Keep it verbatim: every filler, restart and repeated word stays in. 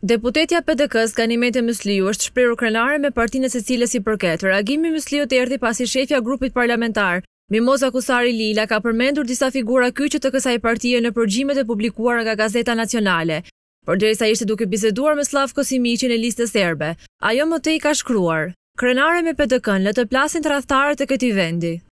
Deputetja P D K-s Ganimete Mysliu është shprehur krenare me partinë se cilës i përket. Reagimi i Mysliut erdhi pasi shefja e grupit parlamentar, Mimoza Kusari Lila, ka përmendur disa figura kyçe të kësaj partie në përgjimet e publikuara nga Gazeta Nacionale. Përderisa ishte duke biseduar me Slavko Simiqin e listës serbe, ajo më tej ka shkruar: "Krenare me P D K-n, le të plasin tradhtarët e këtij vendi."